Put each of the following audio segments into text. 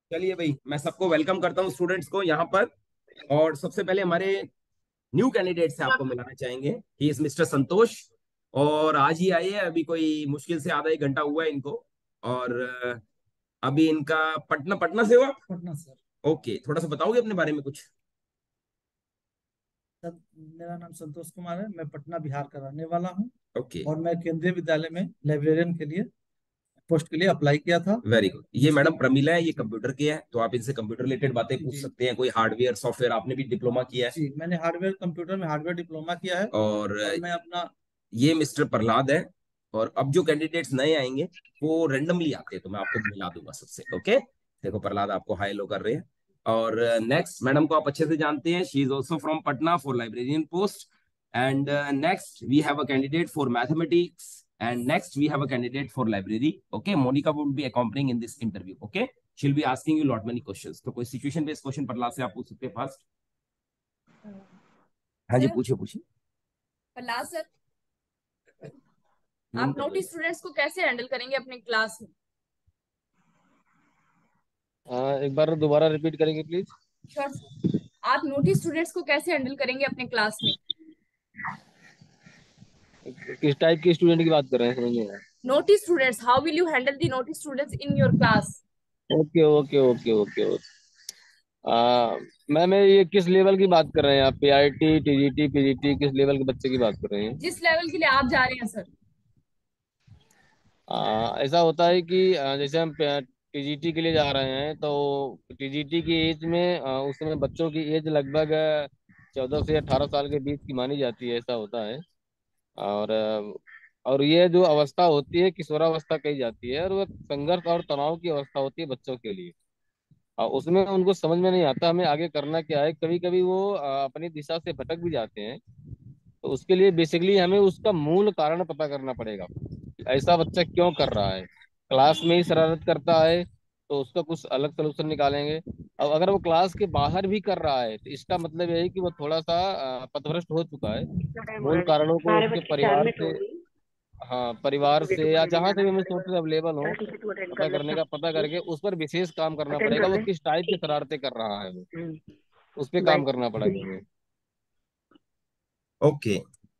चलिए भाई, मैं सबको वेलकम करता हूँ स्टूडेंट्स को यहाँ पर। और सबसे पहले हमारे न्यू कैंडिडेट से आपको मिलाना चाहेंगे। He is mister Santosh. और आज ही आए हैं, अभी कोई मुश्किल से आधा एक घंटा हुआ है इनको। और अभी इनका पटना पटना से हुआ। पटना सर। ओके, थोड़ा सा बताओगे अपने बारे में कुछ। सर, मेरा नाम संतोष कुमार है। मैं पटना बिहार का रहने वाला हूँ। ओके, और मैं केंद्रीय विद्यालय में लाइब्रेरियन के लिए पोस्ट के लिए अप्लाई किया था। Very good. ये जिसके मैडम प्रमीला है, ये कंप्यूटर के हैं, तो आप इनसे कंप्यूटर रिलेटेड बातें पूछ जी सकते हैं। कोई हार्डवेयर सॉफ्टवेयर, आपने भी डिप्लोमा किया है। जी, मैंने हार्डवेयर कंप्यूटर में हार्डवेयर डिप्लोमा किया है। और और मैं अपना ये मिस्टर प्रहलाद है। और अब जो कैंडिडेट्स नए आएंगे वो रेंडमली आते हैं, तो मैं आपको मिला दूंगा सबसे। ओके, देखो प्रहलाद आपको हाई लो कर रहे हैं। और नेक्स्ट मैडम को आप अच्छे से जानते हैं, she is also from Patna for librarian post. And next we have a candidate for mathematics. And next we have a candidate for library. Okay, Monica would be accompanying in this interview. Okay, she'll be asking you lot many questions। तो कोई situation based question Prahlad से आप पूछ सकते हैं first. हाँ जी, sir, पूछिए पूछिए। प्रहलाद सर, जूम आप कर लो। नोटिस स्टूडेंट्स को कैसे हैंडल करेंगे अपने क्लास में? एक बार दोबारा रिपीट करेंगे प्लीज। Sure sir. आप नोटिस स्टूडेंट्स को कैसे हैंडल करेंगे अपने क्लास में? किस टाइप के स्टूडेंट की बात कर रहे हैं, समझ नहीं आया। Notice students, how will you handle the notice students in your class? Okay okay okay okay okay. Ma'am ये किस लेवल की बात कर रहे हैं आप? पीआईटी, टीजीटी, पीजीटी, किस लेवल के बच्चे की बात कर रहे हैं? जिस लेवल के लिए आप जा रहे हैं सर। ऐसा होता है कि जैसे हम टीजीटी के लिए जा रहे हैं तो टीजीटी की एज में उस समय बच्चों की एज लगभग 14 से 18 साल के बीच की मानी जाती है, ऐसा होता है। और और ये जो अवस्था होती है किशोरावस्था कही जाती है, और वो संघर्ष और तनाव की अवस्था होती है बच्चों के लिए। उसमें उनको समझ में नहीं आता हमें आगे करना क्या है। कभी कभी वो अपनी दिशा से भटक भी जाते हैं। तो उसके लिए बेसिकली हमें उसका मूल कारण पता करना पड़ेगा कि ऐसा बच्चा क्यों कर रहा है। क्लास में ही शरारत करता है तो उसका कुछ अलग सोल्यूशन निकालेंगे। अब अगर वो क्लास के बाहर भी कर रहा है तो इसका मतलब यह है कि वो थोड़ा सा पथभ्रष्ट हो चुका है। मूल कारणों को उसके परिवार से, हाँ परिवार से या जहाँ से भी हमें सोर्सेज अवेलेबल हो पता करके उस पर विशेष काम करना पड़ेगा। वो किस टाइप की शरारतें कर रहा है, वो उस पर काम करना पड़ेगा हमें। ओके,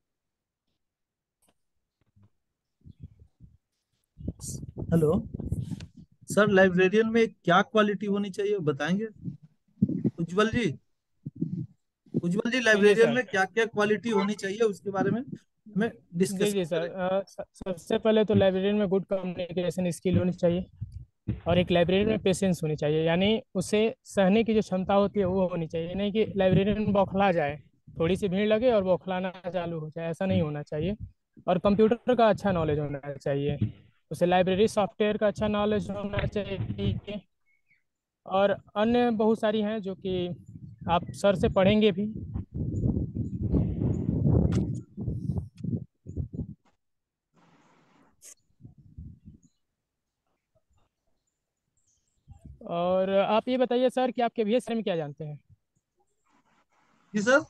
हेलो सर, लाइब्रेरियन में क्या क्वालिटी होनी चाहिए वो बताएंगे? उज्जवल जी, उज्जवल जी, जी जी लाइब्रेरियन सर। में क्या क्या क्वालिटी होनी चाहिए उसके बारे में हमें जी डिस्कस जी सर, करें। सबसे पहले तो लाइब्रेरियन में गुड कम्युनिकेशन स्किल होनी चाहिए। और एक लाइब्रेरियन में पेशेंस होनी चाहिए, यानी उसे सहने की जो क्षमता होती है वो होनी चाहिए। नहीं कि लाइब्रेरियन बौखला जाए, थोड़ी सी भीड़ लगे और बौखलाना चालू हो जाए, ऐसा नहीं होना चाहिए। और कंप्यूटर का अच्छा नॉलेज होना चाहिए, उसे लाइब्रेरी सॉफ्टवेयर का अच्छा नॉलेज होना चाहिए। और अन्य बहुत सारी हैं जो कि आप सर से पढ़ेंगे भी। और आप ये बताइए सर कि आप केवीएस में क्या जानते हैं? जी सर।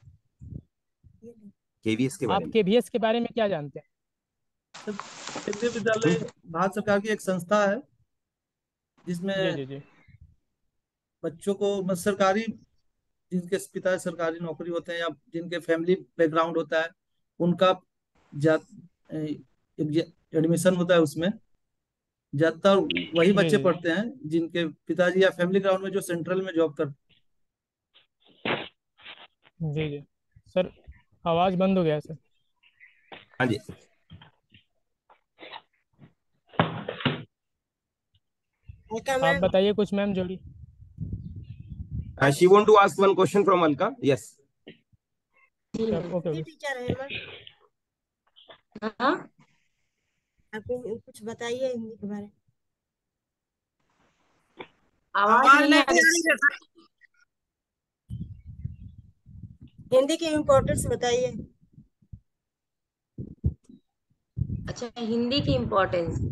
केवीएस के बारे आप में। केवीएस के बारे में क्या जानते हैं? सर, केंद्रीय हम्म, विद्यालय भारत सरकार की एक संस्था है जी जिसमें जी जी। बच्चों को सरकारी, जिनके पिता सरकारी नौकरी होते हैं या जिनके फैमिली बैकग्राउंड होता है, उनका जा एडमिशन होता है उसमें। ज्यादातर वही जी बच्चे जी पढ़ते हैं जिनके पिताजी या फैमिली ग्राउंड में जो सेंट्रल में जॉब करते जी जी। सर, आवाज़ बंद हो गया है सर। हाँ जी। आप बताइए कुछ मैम जोड़ी। She want to ask one question from Alka. Yes. Okay Hindi okay. Teacher है मैं। हाँ, आप कुछ बताइए हिंदी के बारे में। आवाज नहीं आ रही। हिंदी की इम्पोर्टेंस बताइए। अच्छा, हिंदी की इम्पोर्टेंस।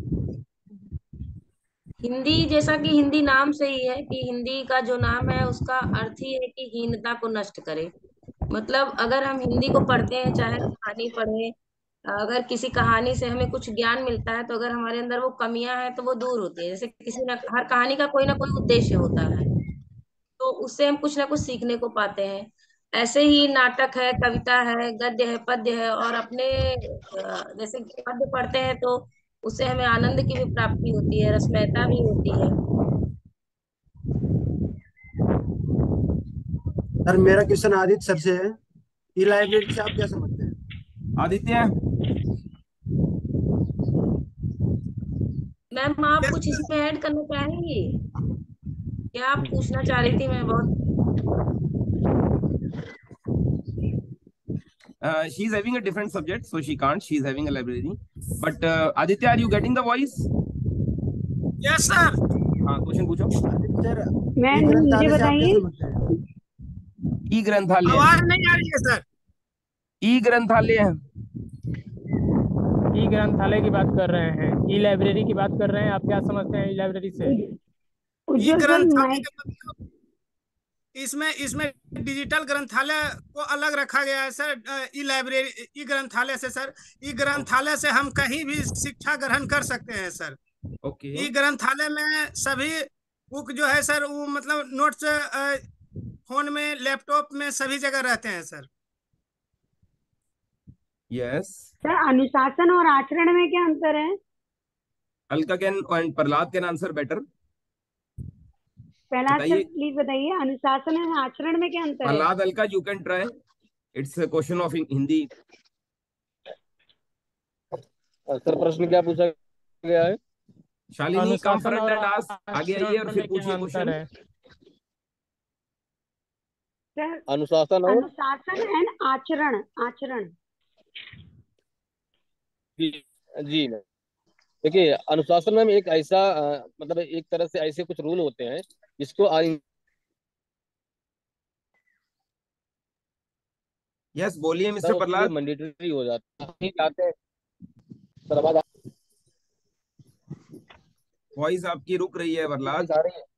हिंदी, जैसा कि हिंदी नाम से ही है कि हिंदी का जो नाम है उसका अर्थ ही है कि हीनता को नष्ट करे। मतलब अगर हम हिंदी को पढ़ते हैं, चाहे हम कहानी पढ़े अगर किसी कहानी से हमें कुछ ज्ञान मिलता है तो अगर हमारे अंदर वो कमियां हैं तो वो दूर होती है। जैसे किसी ना हर कहानी का कोई ना कोई उद्देश्य होता है, तो उससे हम कुछ ना कुछ सीखने को पाते हैं। ऐसे ही नाटक है, कविता है, गद्य है, पद्य है, और अपने जैसे पद्य पढ़ते हैं तो उससे हमें आनंद की भी प्राप्ति होती है, रसमयता भी होती है। सर मेरा क्वेश्चन आदित्य सर से है। ई लाइब्रेरी से आप क्या समझते हैं? आदित्य, मैम आप कुछ इसमें ऐड करना चाहेंगी? क्या आप पूछना चाह रही थी? मैं बहुत she is having a different subject, so she can't. She is having a library. But Aditya, are you getting the voice? Yes sir. हाँ, क्वेश्चन पूछो। आदित्य सर, मैम ई मुझे ग्रंथालय से आप क्या बताइए। समझते हैं? ई ग्रंथालय, आवाज नहीं आ रही है सर। ई ग्रंथालय ई ग्रंथालय की बात कर रहे हैं, ई लाइब्रेरी की बात कर रहे हैं। आप क्या समझते हैं ई लाइब्रेरी से? ई उज्जवल सर ग्रंथालय माइक। का मतलब इसमें इसमें डिजिटल ग्रंथालय को अलग रखा गया है सर। ई लाइब्रेरी, ई ग्रंथालय से सर, ई ग्रंथालय से हम कहीं भी शिक्षा ग्रहण कर सकते हैं सर। ओके। ई ग्रंथालय में सभी बुक जो है सर, वो मतलब नोट्स फोन में, लैपटॉप में, सभी जगह रहते हैं सर। यस। सर अनुशासन और आचरण में क्या अंतर है? Alka can and Prahlad can answer better. Prahlad sir बताइए। प्लीज बताइए, अनुशासन और आचरण में क्या अंतर है? Prahlad, Alka, you can try. It's a question of Hindi. Sir प्रश्न क्या पूछा गया है? शालिनी, कम अनुशासन फ्रंट और एंड आस्क, आगे आइए और आचरण फिर में क्या पूछिए अंतर क्वेश्चन। है? सर अनुशासन और अनुशासन एंड आचरण, आचरण। जी, जी मैम। देखिए, अनुशासन में एक ऐसा मतलब एक तरह से ऐसे कुछ रूल होते हैं जिसको यस, बोलिए मिस्टर उसके लिए प्रहलाद। मैंडेटरी हो जाता है। नहीं चाहते हैं सर। आवाज वॉइस आपकी रुक रही है प्रहलाद। आ रही है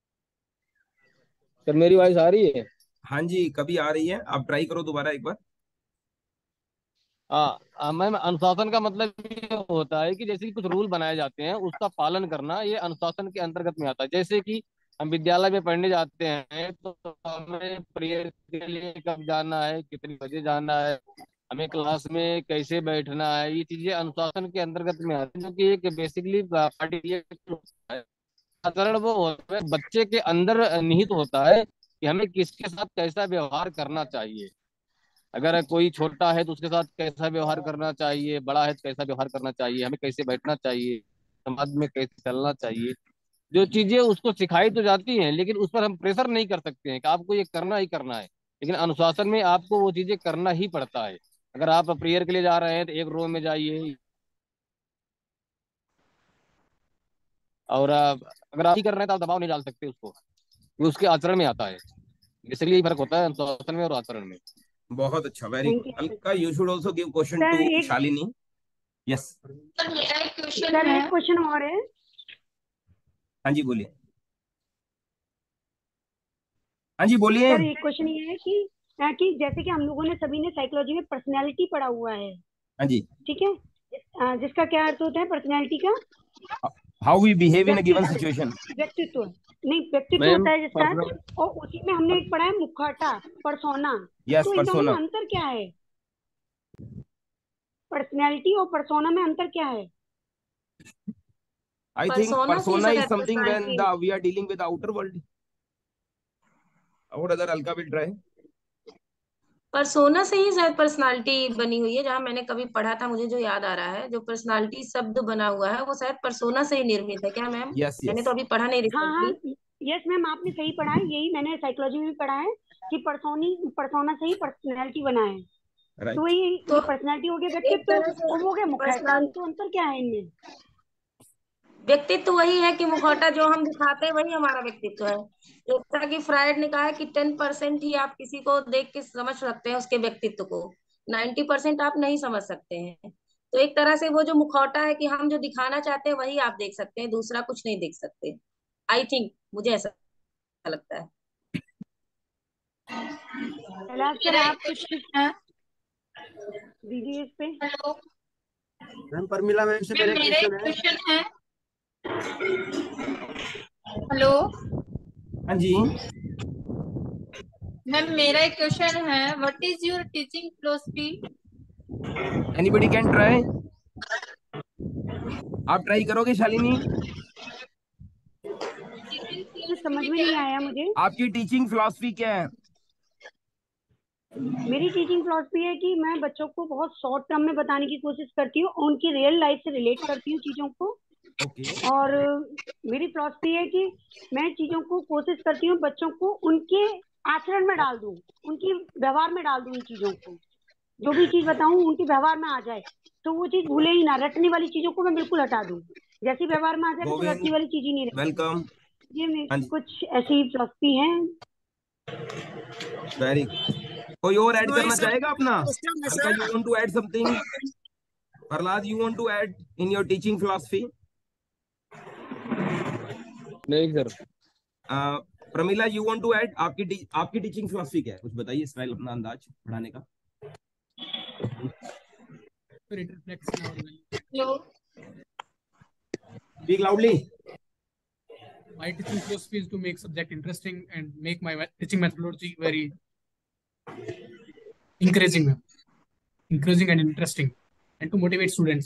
सर? मेरी वॉइस आ रही है? हाँ जी, कभी आ रही है, आप ट्राई करो दोबारा एक बार। मैम, अनुशासन का मतलब ये होता है कि जैसे कि कुछ रूल बनाए जाते हैं उसका पालन करना, ये अनुशासन के अंतर्गत में आता है। जैसे कि हम विद्यालय में पढ़ने जाते हैं तो हमें प्रेयर के लिए कब जाना है, कितने बजे जाना है, हमें क्लास में कैसे बैठना है, ये चीजें अनुशासन के अंतर्गत में आती है, जो कि एक बेसिकली पार्टी है। आचरण वो होता है बच्चे के अंदर निहित होता है कि हमें किसके साथ कैसा व्यवहार करना चाहिए। अगर कोई छोटा है तो उसके साथ कैसा व्यवहार करना चाहिए, बड़ा है तो कैसा व्यवहार करना चाहिए, हमें कैसे बैठना चाहिए, समाज में कैसे चलना चाहिए। जो चीजें उसको सिखाई तो जाती हैं, लेकिन उस पर हम प्रेशर नहीं कर सकते हैं कि आपको ये करना ही करना है। लेकिन अनुशासन में आपको वो चीजें करना ही पड़ता है। अगर आप प्रेयर के लिए जा रहे हैं तो एक रो में जाइए, और अगर आप ही कर रहे हैं तो आप दबाव नहीं डाल सकते उसको, ये उसके आचरण में आता है। इसलिए ही फर्क होता है अनुशासन में और आचरण में। बहुत अच्छा, very thank good. You. Alka, you should also give question sir to एक शालिनी। यस। सर मेरा एक क्वेश्चन सर है। एक क्वेश्चन और है। हाँ जी, बोलिए। हाँ जी, बोलिए। सर एक क्वेश्चन ये है कि जैसे कि हम लोगों ने सभी ने साइकोलॉजी में पर्सनैलिटी पढ़ा हुआ है, हाँ जी। ठीक है? जिसका क्या अर्थ होता है पर्सनैलिटी का? How we behave in a given व्यक्तित्व, सिचुएशन। व्यक्तित्व। नहीं, व्यक्तित्व मैम, होता है जिसका अर्थ। पर्सनल और उसी में हमने एक पढ़ा है मुखौटा, परसोना। यस, तो इन दोनों में पर्सोना। अंतर क्या है? पर्सनैलिटी और परसोना में अंतर क्या है? आई थिंक परसोना से ही persona is शायद something when personality. we are dealing with the outer world. What other Alka will try? Persona से ही शायद पर्सनालिटी बनी हुई है, जहां मैंने कभी पढ़ा था, मुझे जो याद आ रहा है, जो पर्सनालिटी शब्द बना हुआ है वो शायद परसोना से ही निर्मित है। क्या मैम? Yes, मैंने तो yes. अभी पढ़ा नहीं हाँ हाँ, रिसेंटली। यस मैम, आपने सही पढ़ा है। यही मैंने साइकोलॉजी में भी पढ़ा है कि परसोना से ही पर्सनैलिटी बना है। तो Right. ये तो पर्सनैलिटी हो गया एक व्यक्तित्व, तरह से और वो हो गया मुखौटा। पर्सनाल तो अंतर क्या है इनमें? व्यक्तित्व वही है कि मुखौटा जो हम दिखाते हैं वही हमारा व्यक्तित्व है। जैसा कि फ्रायड ने कहा है कि 10% ही आप किसी को देख के समझ सकते हैं उसके व्यक्तित्व को, 90% आप नहीं समझ सकते हैं। तो एक तरह से वो जो मुखौटा है कि हम जो दिखाना चाहते हैं वही आप देख सकते हैं, दूसरा कुछ नहीं देख सकते। आई थिंक, मुझे ऐसा लगता है। प्रहलाद सर मेरा एक आप कुछ क्वेश्चन है। दीजिए इस पे। हेलो। मैम प्रमिला मैम से मेरा मेरा एक क्वेश्चन है। क्वेश्चन है। हेलो हाँ जी, मैम, मेरा एक क्वेश्चन है, what is your teaching philosophy? Anybody can try. आप ट्राई करोगे शालिनी? समझ में नहीं आया मुझे। आपकी टीचिंग फिलॉसफी क्या है? मेरी टीचिंग फिलॉसफी है कि मैं बच्चों को बहुत शॉर्ट टर्म में बताने की कोशिश करती हूँ, उनकी रियल लाइफ से रिलेट करती हूँ चीजों को। ओके। और मेरी फिलॉसफी है कि मैं चीजों को कोशिश करती हूँ बच्चों को उनके आचरण में डाल दूं, उनकी व्यवहार में डाल दूं। इन चीजों को जो भी चीज बताऊं उनके व्यवहार में आ जाए, तो वो चीज भूले ही ना। रटने वाली चीजों को मैं बिल्कुल हटा दूं, जैसी व्यवहार में आ जाए तो रटने वाली चीज ही नहीं रहे। वेलकम। ये हाँ मेरी जी, कुछ ऐसी फिलॉसफी है। वेरी। कोई और ऐड वही करना सर चाहेगा अपना? क्वेश्चन है हल्का, sir. You want to add something? Prahlad, you want to add in your teaching philosophy? नहीं sir. Pramila, you want to add? आपकी टीचिंग फिलॉसफी क्या है? कुछ बताइए, स्टाइल, अपना अंदाज पढ़ाने का। Hello, speak loudly. My teaching philosophy is to make subject interesting and make my teaching methodology very encouraging and interesting, and to motivate students.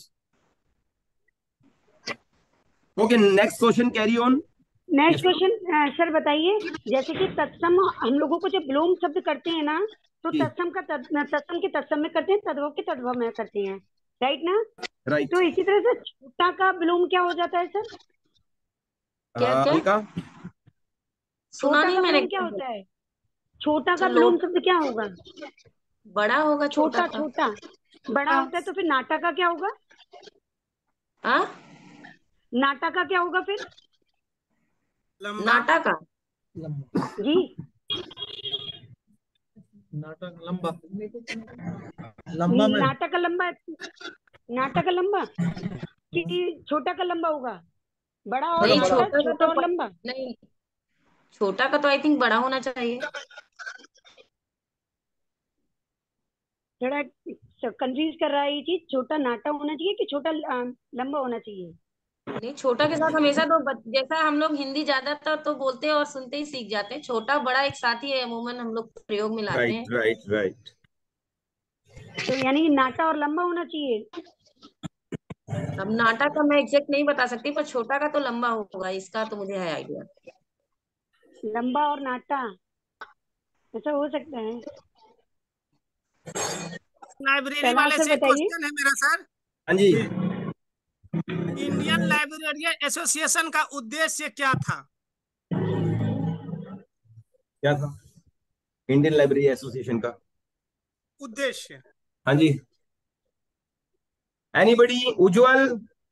Okay, next question, carry on. Next question sir बताइए। जैसे कि तत्सम हम लोगों को जब विलोम शब्द करते हैं ना, तो जी। तत्सम के तत्सम में करते हैं, तद्भव के तद्भव में करते हैं, राइट ना? राइट। तो इसी तरह से छोटा का विलोम क्या हो जाता है सर? क्या क्या हल्का, सुना छोटा नहीं का मैंने। विलोम क्या होता है? छोटा का अच्छा, विलोम शब्द क्या होगा? बड़ा होगा छोटा छोटा का। छोटा बड़ा होता है, तो फिर नाटा का क्या होगा? हाँ, नाटा का क्या होगा फिर? लंबा। नाटा का। जी, नाटक लंबा, लंबा में नाटा का लंबा, नाटा का लंबा कि छोटा का लंबा होगा? बड़ा और नहीं, नाटा, छोटा का छोटा तो और लंबा। नहीं, छोटा का तो आई थिंक बड़ा होना चाहिए। थोड़ा कंफ्यूज कर रहा है ये चीज। छोटा नाटा होना चाहिए कि छोटा लंबा होना चाहिए? नहीं, छोटा के साथ हमेशा तो जैसा हम लोग हिंदी ज्यादातर तो बोलते हैं और सुनते ही सीख जाते हैं। छोटा बड़ा एक साथ ही है, अमूमन हम लोग प्रयोग में लाते राइट हैं। Right right. तो यानी कि नाटा और लंबा होना चाहिए। अब नाटा का मैं एग्जैक्ट नहीं बता सकती, पर छोटा का तो लंबा होगा, इसका तो मुझे है आइडिया। लंबा और नाटा, ऐसा हो सकता है। लाइब्रेरी प्रहलाद वाले सर से एक बताइए। क्वेश्चन है मेरा सर। हाँ जी। इंडियन लाइब्रेरियन एसोसिएशन का उद्देश्य क्या था? क्या था इंडियन लाइब्रेरी एसोसिएशन का उद्देश्य? हाँ जी, एनीबडी? उज्जवल?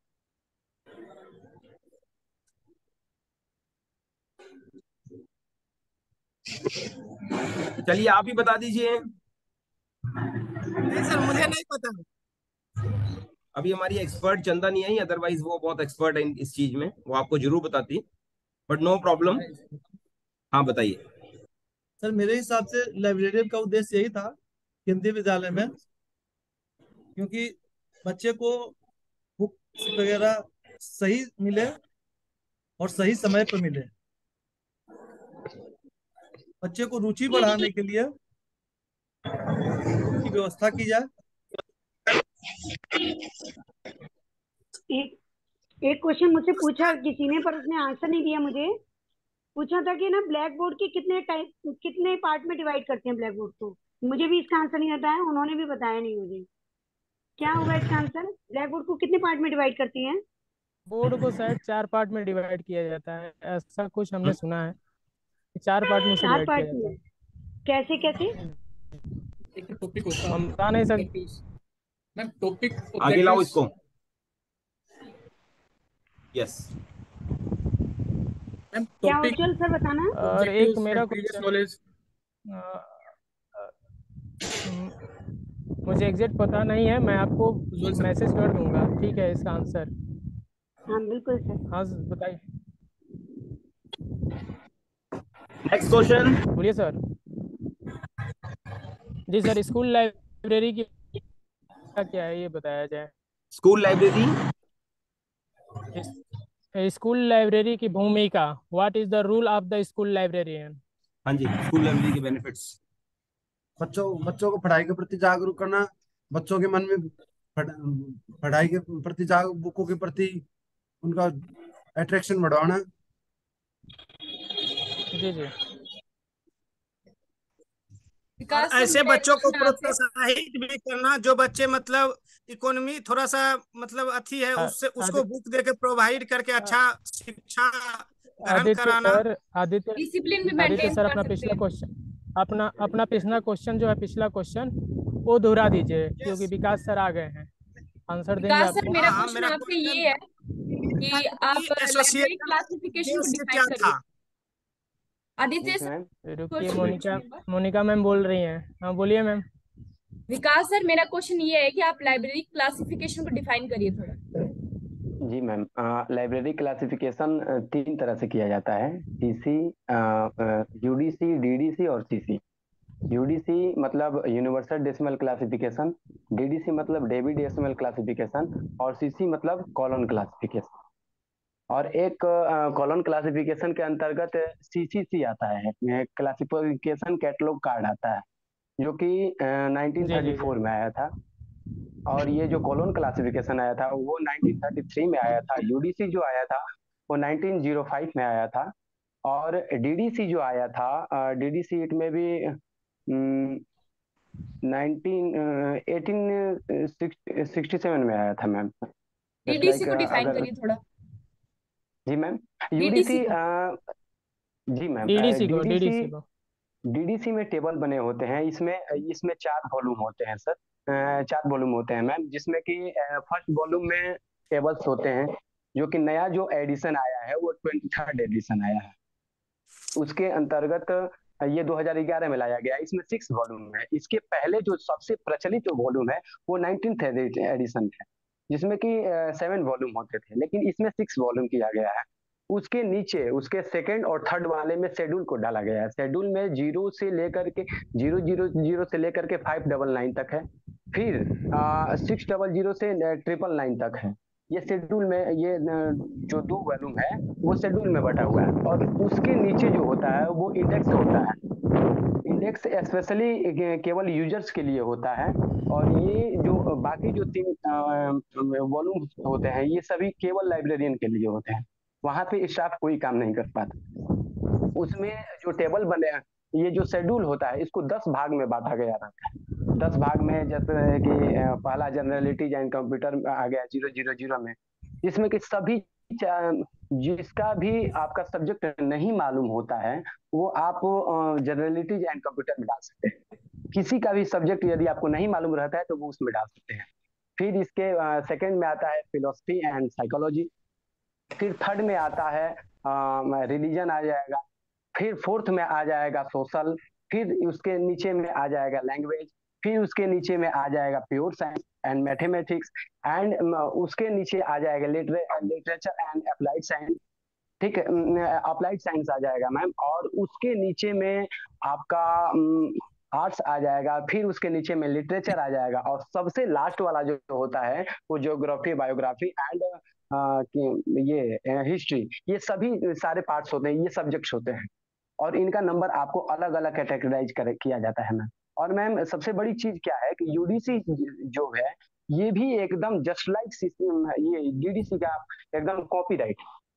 चलिए आप ही बता दीजिए। नहीं सर, मुझे नहीं पता। अभी हमारी एक्सपर्ट चंदा नहीं आई, अदरवाइज वो बहुत एक्सपर्ट है इस चीज में, वो आपको जरूर बताती, बट नो प्रॉब्लम। हाँ बताइए। सर मेरे हिसाब से लाइब्रेरियन का उद्देश्य यही था केंद्रीय विद्यालय में, क्योंकि बच्चे को बुक्स वगैरह सही मिले और सही समय पर मिले। बच्चे को रुचि बढ़ाने के लिए की व्यवस्था की जाए। एक क्वेश्चन मुझसे पूछा किसी ने, पर उसने आंसर नहीं दिया मुझे। पूछा था कि ना ब्लैक बोर्ड के कितने पार्ट में डिवाइड करते हैं ब्लैक बोर्ड को? मुझे भी इसका आंसर नहीं आता है, उन्होंने भी बताया नहीं मुझे। क्या होगा इसका आंसर? ब्लैक बोर्ड को कितने पार्ट में डिवाइड करती हैं? बोर्ड को शायद 4 पार्ट में डिवाइड किया जाता है, ऐसा कुछ हमने सुना है कि 4 पार्ट में उसे 4 डिवाइड किया पार्ट जाता में? कैसे कैसे? एक टॉपिक होता है, हम बता नहीं सकते। मैम टॉपिक आगे लाओ इसको। यस मैम, क्या टॉपिक उज्जवल सर बताना। और एक मेरा प्रीवियस क्वेश्चन, नॉलेज। मुझे एग्जैक्ट पता नहीं है, मैं आपको मैसेज कर दूंगा, ठीक है, इसका आंसर। हाँ बिल्कुल सर। हाँ बताइए। Next question. बोलिए सर। जी सर, स्कूल लाइब्रेरी की क्या है ये बताया जाए। स्कूल लाइब्रेरी, स्कूल लाइब्रेरी की भूमिका, what is the rule of the school librarian? हाँ जी, स्कूल लाइब्रेरी के बेनिफिट्स। बच्चों बच्चों को पढ़ाई के प्रति जागरूक करना, बच्चों के मन में पढ़ाई के प्रति बुकों के प्रति उनका अट्रैक्शन बढ़ाना। जी जी। और विकास सर, ऐसे मेरा एक बच्चों को क्वेश्चन आपसे। प्रोत्साहित भी करना जो बच्चे मतलब इकोनॉमी थोड़ा सा मतलब अच्छी है, उससे उसको आदित्य बुक देके प्रोवाइड करके अच्छा शिक्षा ग्रहण आदित्य कराना। सर आदित्य डिसिप्लिन भी आदित्य मेंटेन सर कर अपना सकते पिछला हैं। क्वेश्चन अपना पिछला क्वेश्चन जो है, पिछला क्वेश्चन वो दोहरा दीजिए, क्योंकि विकास सर आ गए हैं, आंसर देंगे विकास सर, आपको। मेरा हाँ, क्वेश्चन मेरा आपसे क्वेश्चन ये है कि आप लाइब्रेरी एसोसिएशन क्लासिफिकेशन को उद्देश्य डिफाइन क्या करिए। था? आदित्य सर, रुकिए, क्वेश्चन। मोनिका मैम बोल रही हैं। हाँ बोलिए मैम। विकास सर, मेरा क्वेश्चन ये है कि आप लाइब्रेरी क्लासिफिकेशन को डिफाइन करिए थोड़ा। जी मैम, लाइब्रेरी क्लासिफिकेशन 3 तरह से किया जाता है, सीसी, यूडीसी, डीडीसी और सीसी। यूडीसी मतलब यूनिवर्सल डेसिमल क्लासिफिकेशन, डीडीसी मतलब डेवी डेसिमल क्लासिफिकेशन और सीसी मतलब कॉलन क्लासिफिकेशन। और एक कॉलन क्लासिफिकेशन के अंतर्गत सीसीसी आता है, क्लासिफिकेशन कैटलॉग कार्ड आता है, जो कि जी जी जी 1934 में आया था। और ये जो कॉलोन क्लासिफिकेशन आया था वो 1933 में आया था। यूडीसी जो आया था वो 1905 में आया था। और डीडीसी जो आया था, डीडीसी इट में भी 1867 में आया था मैम। जस्ट डीडीसी लाइक को डिफाइन अगर करिए थोड़ा। जी मैम, डीडीसी यूडीसी, को। जी मैम, डीडीसी को डीडीसी में टेबल बने होते हैं। इसमें इसमें 4 वॉल्यूम होते हैं सर, 4 वॉल्यूम होते हैं मैम, जिसमें कि फर्स्ट वॉल्यूम में टेबल्स होते हैं, जो कि नया जो एडिशन आया है वो 23rd एडिशन आया है। उसके अंतर्गत ये 2011 में लाया गया। इसमें 6 वॉल्यूम है। इसके पहले जो सबसे प्रचलित जो वॉल्यूम है वो 19th एडिशन है, जिसमें कि 7 वॉल्यूम होते थे, लेकिन इसमें 6 वॉल्यूम किया गया है। उसके नीचे उसके सेकंड और थर्ड वाले में शेड्यूल को डाला गया है। शेड्यूल में 0 से लेकर के 000 से लेकर के 599 तक है। फिर 600 से 999 तक है। ये शेड्यूल में ये जो 2 वॉल्यूम है वो शेड्यूल में बटा हुआ है। और उसके नीचे जो होता है वो इंडेक्स होता है। इंडेक्स स्पेशली केवल यूजर्स के लिए होता है। और ये जो बाकी जो 3 वॉल्यूम होते हैं ये सभी केवल लाइब्रेरियन के लिए होते हैं। वहां पे स्टाफ कोई काम नहीं कर पाता। उसमें जो टेबल बने, ये जो शेड्यूल होता है इसको 10 भाग में बांटा गया रहता है। 10 भाग में, जैसे कि पहला जनरलिटीज एंड कंप्यूटर आ गया 000 में, जिसमें कि सभी जिसका भी आपका सब्जेक्ट नहीं मालूम होता है वो आप जनरलिटीज एंड कंप्यूटर में डाल सकते हैं। किसी का भी सब्जेक्ट यदि आपको नहीं मालूम रहता है तो वो उसमें डाल सकते हैं। फिर इसके सेकंड में आता है फिलोसफी एंड साइकोलॉजी। फिर थर्ड में आता है रिलीजन आ जाएगा। फिर फोर्थ में आ जाएगा सोशल। फिर उसके नीचे में आ जाएगा लैंग्वेज। फिर उसके नीचे में आ जाएगा pure science and mathematics. And उसके नीचे आ जाएगा लिटरेचर एंड अप्लाइड साइंस। ठीक है, अप्लाइड साइंस आ जाएगा मैम। और उसके नीचे में आपका आर्ट्स आ जाएगा। फिर उसके नीचे में लिटरेचर आ जाएगा। और सबसे लास्ट वाला जो होता है वो ज्योग्राफी, बायोग्राफी एंड ये हिस्ट्री। ये सभी सारे पार्ट्स होते हैं, ये सब्जेक्ट्स होते हैं। और इनका नंबर आपको अलग अलग कैटेगराइज किया जाता है मैम। और मैम सबसे बड़ी चीज क्या है कि यूडीसी जो है ये भी एकदम जस्ट लाइक ये डीडीसी का एकदम कॉपीराइट।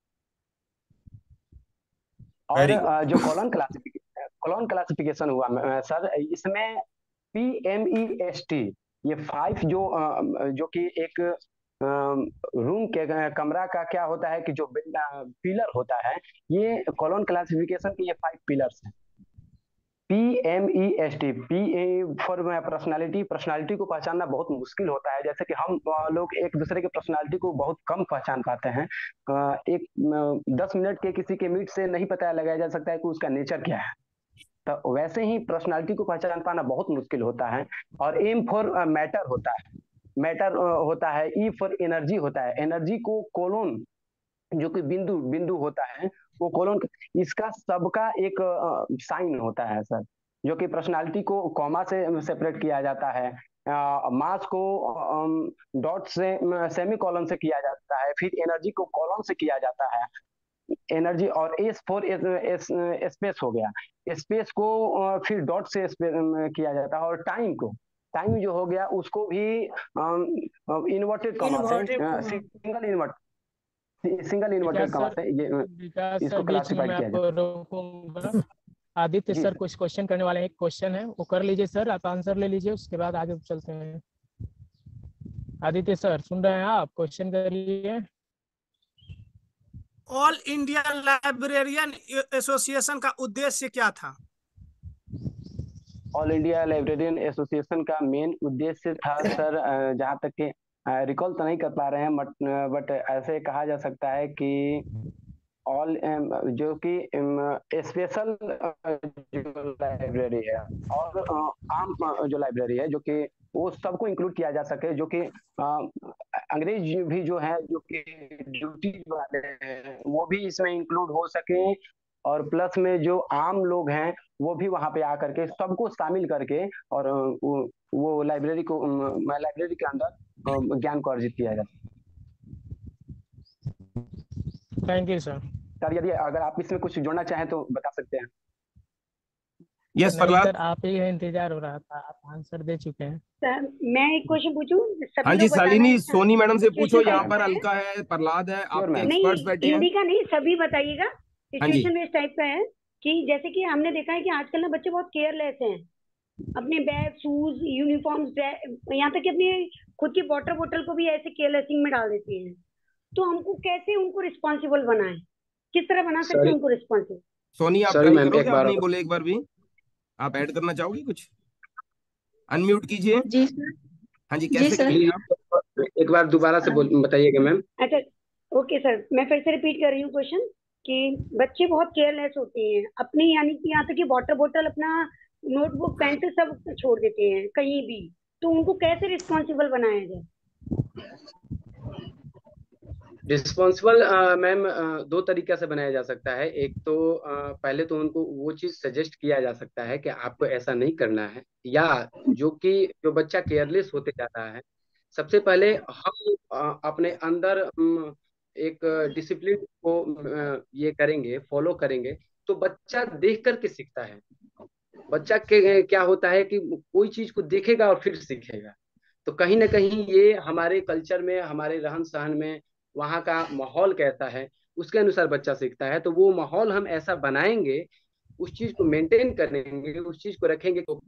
और वेरी गुड। जो कॉलन क्लासिफिकेशन हुआ सर, इसमें PMEST, ये 5 जो कि एक रूम के कमरा का क्या होता है कि जो पिलर होता है, ये कॉलन क्लासिफिकेशन के ये 5 पिलर्स हैं। PMEST, P for personality. Personality को पहचानना बहुत मुश्किल होता है, जैसे कि हम लोग एक दूसरे के पर्सनालिटी को बहुत कम पहचान पाते हैं। 10 मिनट के किसी के मीट से नहीं पता लगाया जा सकता है कि उसका नेचर क्या है। तो वैसे ही पर्सनालिटी को पहचान पाना बहुत मुश्किल होता है। और एम फॉर मैटर होता है, मैटर होता है। ई फॉर एनर्जी होता है, एनर्जी को कोलोन जो कि बिंदु होता है वो कोलोन, इसका सबका एक साइन होता है सर। जो कि पर्सनालिटी को कॉमा से सेपरेट किया जाता है, मास को डॉट से सेमी कॉलन से किया जाता है, फिर एनर्जी को कॉलन से किया जाता है, एनर्जी, और एस फोर स्पेस हो गया, स्पेस को फिर डॉट से किया जाता है, और टाइम जो हो गया उसको भी इन्वर्टेड कॉमा से सिंगल इन्वर्टेड कॉमा से ये विकास इसको सर, बीच में क्लासिफाइड मैं किया आपको जाता रोकूंगा। Aditya ji sir sir. कुछ क्वेश्चन करने वाले हैं, एक क्वेश्चन है वो कर लीजिए सर, आप आंसर ले लीजिए, उसके बाद आगे चलते हैं। आदित्य सर सुन रहे हैं आप? क्वेश्चन करिए। ऑल इंडिया लाइब्रेरियन एसोसिएशन का उद्देश्य क्या था? ऑल इंडिया लाइब्रेरियन एसोसिएशन का मेन उद्देश्य था सर, जहाँ तक कि रिकॉल तो नहीं कर पा रहे हैं, बट ऐसे कहा जा सकता है कि ऑल जो कि स्पेशल जो लाइब्रेरी है और आम जो लाइब्रेरी है, जो कि वो सबको इंक्लूड किया जा सके, जो कि अंग्रेज भी जो है जो कि ड्यूटी वाले हैं वो भी इसमें इंक्लूड हो सके, और प्लस में जो आम लोग हैं वो भी वहां पे आकर के सबको शामिल करके और वो लाइब्रेरी के अंदर ज्ञान को अर्जित किया जाए। Thank you sir. सर यदि अगर आप इसमें कुछ जोड़ना चाहें तो बता सकते हैं। यस नहीं प्रहलाद। सर, आप ही का इंतजार हो रहा था, आप आंसर दे चुके हैं। सर मैं एक क्वेश्चन पूछूं? हाँ सभी जी लोग बताना शालिनी, है। सोनी मैडम से पूछो, सिचुएशन यहाँ टाइप पर का है, अलका है, प्रहलाद है, श्योर आपके मैम। एक्सपर्ट्स नहीं बैठे हैं। हिंदी का नहीं, सभी बताइएगा। हाँ जी। सिचुएशन बेस्ड टाइप का है कि जैसे कि हमने देखा है कि आजकल ना बच्चे बहुत केयरलेस हैं, अपने बैग, शूज, यूनिफॉर्म्स, यहाँ तक कि अपनी खुद की वाटर बोतल को भी ऐसे केयरलेसिंग में डाल देती हैं। तो हमको कैसे उनको रिस्पॉन्सिबल बनाएं, किस तरह बना सकते हैं उनको रिस्पॉन्सिबल? सोनी आप सॉरी ट्राई मैम, करोगे? एक आप बार नहीं बोले एक बार भी, आप ऐड करना चाहोगे कुछ? अनम्यूट कीजिए। जी सर। हाँ जी, जी कैसे सर। करेंगे आप? एक बार दोबारा से बताइएगा मैम। अच्छा ओके सर, मैं फिर से रिपीट कर रही हूँ क्वेश्चन कि बच्चे बहुत केयरलेस होते हैं अपनी, यानी कि यहाँ तक कि वाटर बोतल, अपना नोटबुक, पेंसिल सब छोड़ देते हैं कहीं भी, तो उनको कैसे रिस्पॉन्सिबल बनाया जाए? रिस्पॉन्सिबल मैम दो तरीके से बनाया जा सकता है। एक तो पहले तो उनको वो चीज सजेस्ट किया जा सकता है कि आपको ऐसा नहीं करना है, या जो बच्चा केयरलेस होते जाता है, सबसे पहले हम अपने अंदर एक डिसिप्लिन को ये करेंगे, फॉलो करेंगे, तो बच्चा देख करके सीखता है। बच्चा के क्या होता है कि कोई चीज को देखेगा और फिर सीखेगा। तो कहीं ना कहीं ये हमारे कल्चर में, हमारे रहन सहन में, वहाँ का माहौल कैसा है उसके अनुसार बच्चा सीखता है। तो वो माहौल हम ऐसा बनाएंगे, उस चीज को मेंटेन करेंगे, उस चीज को रखेंगे, तो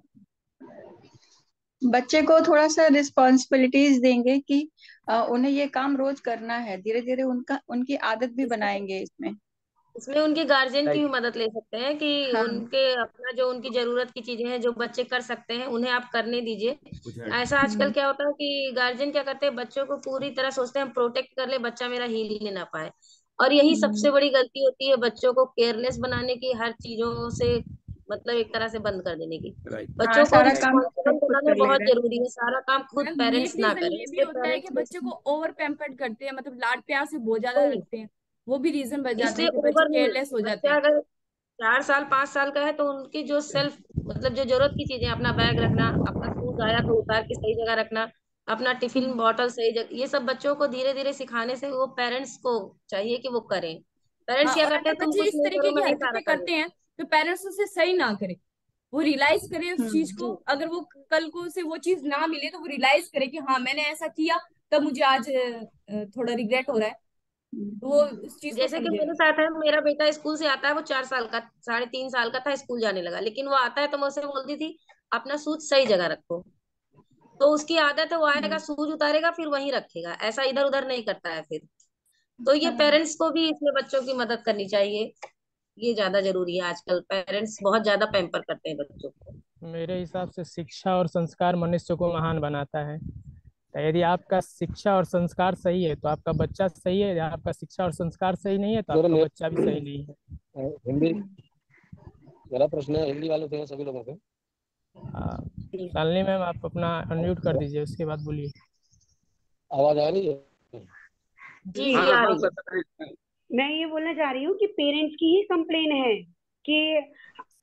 बच्चे को थोड़ा सा रिस्पॉन्सिबिलिटीज देंगे कि उन्हें ये काम रोज करना है, धीरे धीरे उनकी आदत भी बनाएंगे इसमें। इसमें उनके गार्जियन की भी मदद ले सकते हैं कि हाँ। उनके अपना जो उनकी जरूरत की चीजें हैं जो बच्चे कर सकते हैं उन्हें आप करने दीजिए। ऐसा आजकल क्या होता है कि गार्जियन क्या करते हैं, बच्चों को पूरी तरह सोचते हैं हम प्रोटेक्ट कर ले, बच्चा मेरा हिल ही ना पाए। और यही सबसे बड़ी गलती होती है, बच्चों को केयरलेस बनाने की, हर चीजों से मतलब एक तरह से बंद कर देने की। हाँ, बच्चों को सारा काम रिस्पॉन्सिबल खुद बनाना कर ले बहुत रहे हैं। जरूरी है, सारा काम खुद मैम पेरेंट्स एक ना रीजन करें, ये भी इसलिए होता है कि पेरेंट्स बच्चे को ओवर पैम्पर्ड करते हैं, मतलब लाड प्यार से बहुत ज्यादा रखते हैं, वो भी रीजन बन जाता इसलिए है कि बच्चे ओवर नहीं। केयरलेस हो जाते बच्चा हैं। अगर 4 साल 5 साल का है तो उनकी जो सेल्फ मतलब जो जरूरत की चीजें, अपना बैग रखना, अपना शूज आया तो उतार के सही जगह रखना, अपना टिफिन बॉटल सही जगह, ये सब बच्चों को धीरे धीरे सिखाने से वो पेरेंट्स को चाहिए कि वो करें। पेरेंट्स हाँ, क्या और करते अगर हैं, तुम बच्चे कुछ इस नहीं तरीके करो की मैं ही सारा हरकतें कर करते दूंगा। हैं तो पेरेंट्स उसे सही ना करें, वो रियलाइज करे उस चीज को। जी अगर वो कल को उसे वो चीज ना मिले तो वो रियलाइज करे कि हाँ मैंने ऐसा किया, तब मुझे आज थोड़ा रिग्रेट हो रहा है, तो वो उस चीज को जैसे कि समझे। मेरे साथ है, मेरा बेटा स्कूल से आता है, वो 4 साल का 3.5 साल का था, स्कूल जाने लगा, लेकिन वो आता है तो मैं उसे बोलती थी अपना शूज सही जगह रखो। तो उसकी आदत है, वो आएगा शूज उतारेगा फिर वहीं रखेगा, ऐसा इधर उधर नहीं करता है फिर। तो ये पेरेंट्स को भी इसमें बच्चों की मदद करनी चाहिए, ये ज्यादा जरूरी है। आजकल पेरेंट्स बहुत ज्यादा पैम्पर करते हैं बच्चों को। मेरे हिसाब से शिक्षा और संस्कार मनुष्य को महान बनाता है। तो यदि आपका शिक्षा और संस्कार सही है तो आपका बच्चा सही है, यदि आपका शिक्षा और संस्कार सही नहीं है तो आपका बच्चा भी सही नहीं है। हिंदी मेरा प्रश्न है हिंदी वालों से, सभी लोगों से। शालिनी मैम आप अपना अनम्यूट कर दीजिए, उसके बाद बोलिए। आवाज आ रही है? जी जी आ रही है। मैं ये बोलना चाह रही हूँ कि पेरेंट्स की ही कंप्लेन है कि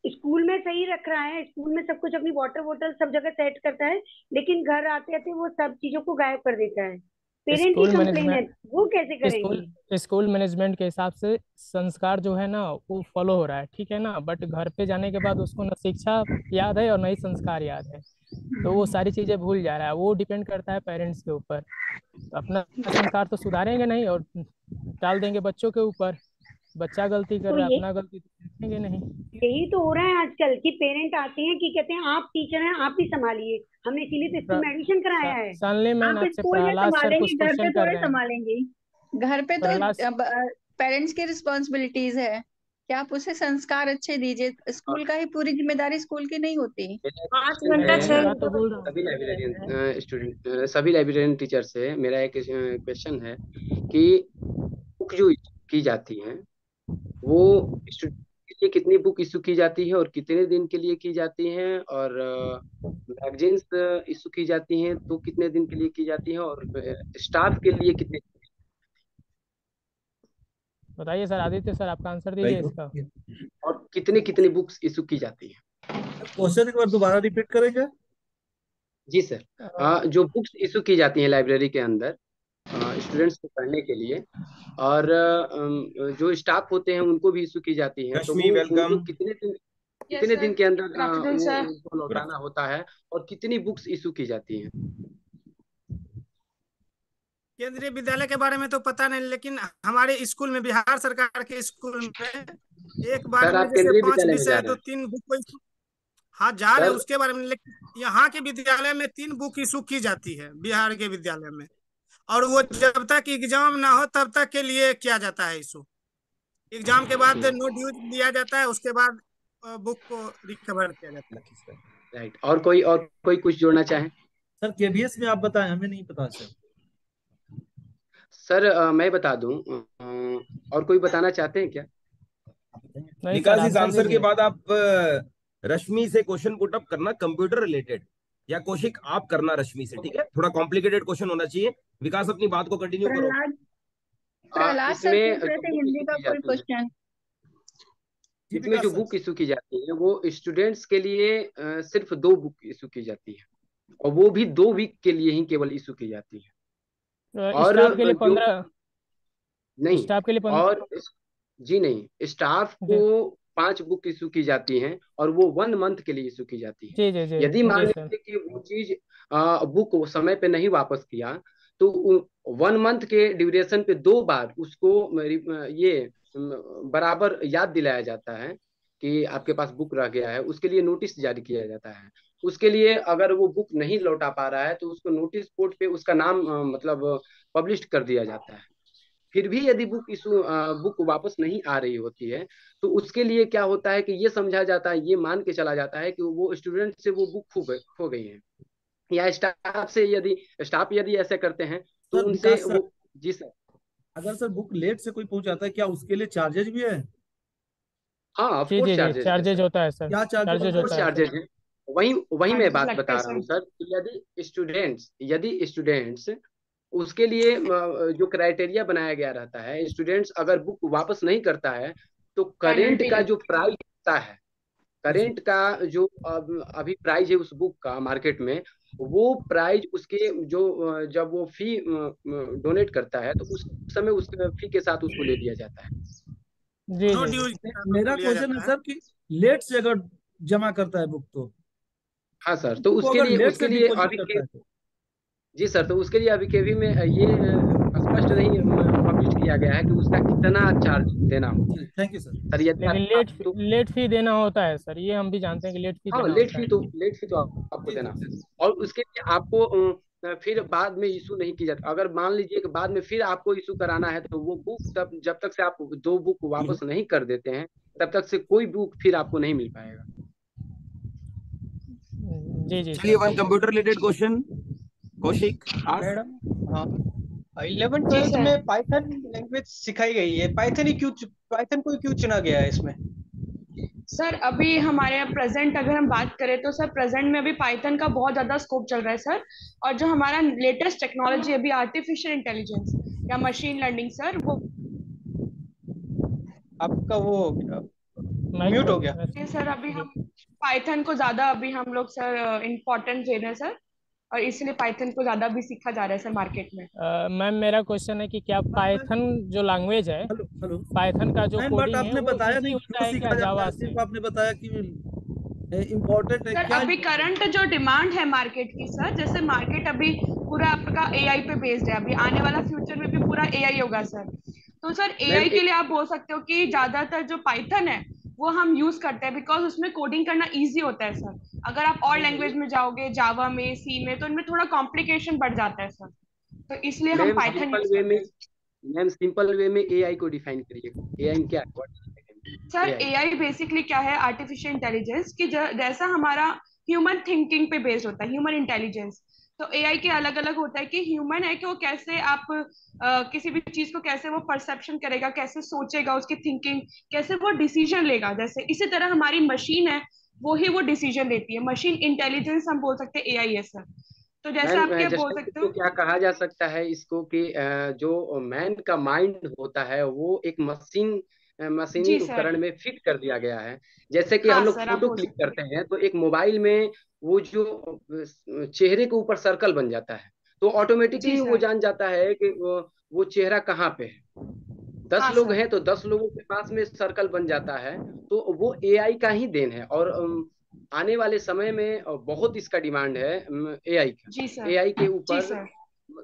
स्कूल में सही रख रहा है, स्कूल में सब कुछ अपनी वाटर बोतल सब जगह सेट करता है, लेकिन घर आते आते वो सब चीजों को गायब कर देता है। पेरेंट की स्कूल कंप्लेन है, मैनेजमेंट वो कैसे करेंगे? स्कूल मैनेजमेंट के हिसाब से संस्कार जो है ना वो फॉलो हो रहा है, ठीक है ना, बट घर पे जाने के बाद उसको ना शिक्षा याद है और ना ही संस्कार याद है, तो वो सारी चीजें भूल जा रहा है। वो डिपेंड करता है पेरेंट्स के ऊपर। तो अपना संस्कार तो सुधारेंगे नहीं और डाल देंगे बच्चों के ऊपर। बच्चा गलती कर तो रहा है, ये अपना गलती तो देखेंगे नहीं। यही तो हो रहा है आजकल कि पेरेंट आते हैं कि कहते हैं आप टीचर हैं, आप ही संभालिए, हमने इसीलिए तो स्कूल में एडमिशन कराया है। सानले मैन आप आपसे स्कूल में प्रहलाद सर कुछ संभालेंगे, घर पे क्वेश्चन कर थोड़े रहे हैं। संभालेंगे। घर पे तो प्रहलाद पेरेंट्स की रिस्पॉन्सिबिलिटीज है कि आप उसे संस्कार अच्छे दीजिए। स्कूल का ही पूरी जिम्मेदारी स्कूल की नहीं होती। 5 घंटा 6 मैं तो घंटा बोल रहा हूँ। सभी लाइब्रेरियन स्टूडेंट, सभी लाइब्रेरियन टीचर से मेरा एक क्वेश्चन है कि बुक जो की जाती है वो स्टूडेंट के लिए कितनी बुक इशू की जाती है और कितने दिन के लिए की जाती है, और मैगजीन्स इशू की जाती हैं तो कितने दिन के लिए की जाती है, और स्टाफ के लिए कितने। बताइए सर, आदित्य सर आपका आंसर दीजिए इसका। और कितने कितनी बुक्स इशू की जाती है? क्वेश्चन एक बार दोबारा रिपीट करेंगे? जी सर, जो बुक्स इशू की जाती हैं लाइब्रेरी के अंदर स्टूडेंट्स को पढ़ने के लिए, और जो स्टाफ होते हैं उनको भी इशू की जाती है, तो रश्मि वो वेलकम। उनको कितने दिन के अंदर सर। उनको लौटाना होता है, और कितनी बुक्स इशू की जाती हैं? केंद्रीय विद्यालय के बारे में तो पता नहीं, लेकिन हमारे स्कूल में, बिहार सरकार के स्कूल में एक बार सर में आप जैसे केंद्रीय 5 विद्यालय में विषय जा है रहे तो हैं? 3 बुक को हाँ जा रहे हैं सर उसके बारे में, लेकिन यहाँ के विद्यालय में 3 बुक इशू की जाती है बिहार के विद्यालय में, और वो जब तक एग्जाम ना हो तब तक के लिए किया जाता है इशू। एग्जाम के बाद नो ड्यूज दिया जाता है, उसके बाद बुक को रिकवर किया जाता है। राइट, और कोई कुछ जोड़ना चाहें? सर केबीएस में आप बताएं, हमें नहीं पता सर। सर मैं बता दूं, और कोई बताना चाहते हैं क्या? नहीं विकास, सर, इस आंसर आंसर के दीजिए। बाद आप रश्मि से क्वेश्चन पुट अप करना कंप्यूटर रिलेटेड, या कौशिक आप करना रश्मि से, ठीक है? थोड़ा कॉम्प्लिकेटेड क्वेश्चन होना चाहिए। विकास अपनी बात को कंटिन्यू करो। प्रहलाद सर इसमें पूछ रहे जो थे बुक हिंदी इशू का की कोई जाती है, क्वेश्चन। इसमें जो बुक इशू की जाती है वो स्टूडेंट्स के लिए सिर्फ 2 बुक इशू की जाती है, और वो भी 2 वीक के लिए ही केवल इशू की जाती है। और स्टाफ के लिए जो 15 नहीं, स्टाफ के लिए 15 और जी नहीं, स्टाफ को 5 बुक इशू की जाती हैं, और वो 1 मंथ के लिए इशू की जाती है। जी जी जी यदि मान जी सर। लीजिए कि वो चीज बुक समय पे नहीं वापस किया, तो 1 मंथ के ड्यूरेशन पे 2 बार उसको ये बराबर याद दिलाया जाता है कि आपके पास बुक रह गया है, उसके लिए नोटिस जारी किया जाता है। उसके लिए अगर वो बुक नहीं लौटा पा रहा है तो उसको नोटिस बोर्ड पे उसका नाम मतलब पब्लिश कर दिया जाता है। फिर भी यदि बुक वापस नहीं आ रही होती है, तो उसके लिए क्या होता है कि ये समझा जाता है, ये मान के चला जाता है कि वो स्टूडेंट से वो बुक खो गई है, या स्टाफ यदि ऐसे करते हैं तो सर उनसे विकास सर, वो। जी सर। अगर सर बुक लेट से कोई पहुंच जाता है, क्या उसके लिए चार्जेज भी है? हाँ, ऑफ जी कोर्स जी जी चार्जेस है चार्जेज सर, होता है सर, क्या चार्जेज चार्जेज ऑफ कोर्स होता है चार्जेस सर। है। वही मैं बात लगता बता है रहा हूँ सर। सर कि यदि स्टूडेंट्स उसके लिए जो क्राइटेरिया बनाया गया रहता है, स्टूडेंट्स अगर बुक वापस नहीं करता है तो करेंट पेनल्टी का जो लगती प्राइस होता है, करेंट का जो अभी प्राइस है उस बुक का मार्केट में, वो प्राइस उसके जो जब वो फी डोनेट करता है तो उस समय उस फी के साथ उसको ले लिया जाता है। जी नो जी ड्यूज मेरा लिया क्वेश्चन है जाता है। सर कि लेट से अगर जमा करता है बुक, तो हाँ सर, तो वो अगर लेट से उसके लिए डिपॉजिट अभी करता के है तो? जी सर, तो उसके लिए अभी केवी में ये स्पष्ट नहीं पब्लिश किया गया है कि उसका कितना चार्ज देना होता है। Thank you sir. सर यदि लेकिन आप तो लेट फी देना होता है सर, ये हम भी जानते हैं कि लेट फी हाँ, देना होता है। लेट फी तो आपको देना है, और उसके लिए आपको फिर बाद में इशू नहीं की जाती। अगर मान लीजिए कि बाद में फिर आपको इशू कराना है तो वो बुक तब जब तक से आप 2 बुक वापस नहीं कर देते हैं तब तक से कोई बुक फिर आपको नहीं मिल पाएगा। जी जी चलिए, one computer related question Kaushik आज। मैडम हाँ, 11 जी 12th सर। में पाइथन लैंग्वेज सिखाई गई है, पाइथन को क्यों चुना गया है इसमें? सर अभी हमारे यहाँ प्रेजेंट अगर हम बात करें तो सर प्रेजेंट में अभी पाइथन का बहुत ज़्यादा स्कोप चल रहा है सर, और जो हमारा लेटेस्ट टेक्नोलॉजी अभी आर्टिफिशियल इंटेलिजेंस या मशीन लर्निंग सर, वो आपका वो म्यूट हो गया। सर अभी हम पाइथन को ज्यादा अभी हम लोग सर इम्पोर्टेंस दे रहे हैं सर, और इसलिए पाइथन को ज्यादा भी सीखा जा रहा है सर मार्केट में। मैम मेरा क्वेश्चन है कि क्या पाइथन जो लैंग्वेज है, हेलो पाइथन का जो बट कोडिंग है आपने वो बताया इजी नहीं होता क्यों है क्या सीखा जाता जावा है, से? सिर्फ आपने बताया कि इम्पोर्टेंट है सर क्या? अभी करंट जो डिमांड है मार्केट की सर, जैसे मार्केट अभी पूरा आपका एआई पे बेस्ड है, अभी आने वाला फ्यूचर में भी पूरा एआई होगा सर। तो सर एआई के लिए आप बोल सकते हो कि ज्यादातर जो पाइथन है वो हम यूज करते हैं, बिकॉज उसमें कोडिंग करना इजी होता है सर। अगर आप और लैंग्वेज में जाओगे, जावा में, सी में, तो इनमें थोड़ा कॉम्प्लिकेशन बढ़ जाता है सर, तो इसलिए हम ma'am Python simple use way करते में, हैं। मैम सिंपल वे में एआई को डिफाइन करिए। एआई क्या है? सर AI एआई बेसिकली क्या है, आर्टिफिशियल इंटेलिजेंस की जैसा हमारा ह्यूमन थिंकिंग पे बेस्ड होता है, ह्यूमन इंटेलिजेंस। तो एआई के अलग अलग होता है कि ह्यूमन है कि वो कैसे आप किसी भी चीज को कैसे वो परसेप्शन करेगा, कैसे सोचेगा, उसकी थिंकिंग कैसे वो डिसीजन लेगा। जैसे इसी तरह हमारी मशीन है, वो ही वो डिसीजन लेती है। मशीन इंटेलिजेंस हम बोल सकते हैं एआई है सर। तो जैसे मैम आप क्या बोल जैसे सकते इसको हो, क्या कहा जा सकता है इसको कि जो मैन का माइंड होता है वो एक मशीनी जी सर। उपकरण में फिट कर दिया गया है। जैसे कि हाँ हम लोग सर आप फोटो बोल क्लिक सकते करते हैं तो एक मोबाइल में वो जो चेहरे के ऊपर सर्कल बन जाता है, तो हैं। जी ऑटोमेटिकली वो सर। जान जाता है कि वो चेहरा कहाँ पे है। 10 हाँ लोग सर। हैं तो 10 लोगों के पास में सर्कल बन जाता है। तो वो एआई का ही देन है। और आने वाले समय में बहुत इसका डिमांड है एआई का। जी सर। एआई के जी ऊपर सर।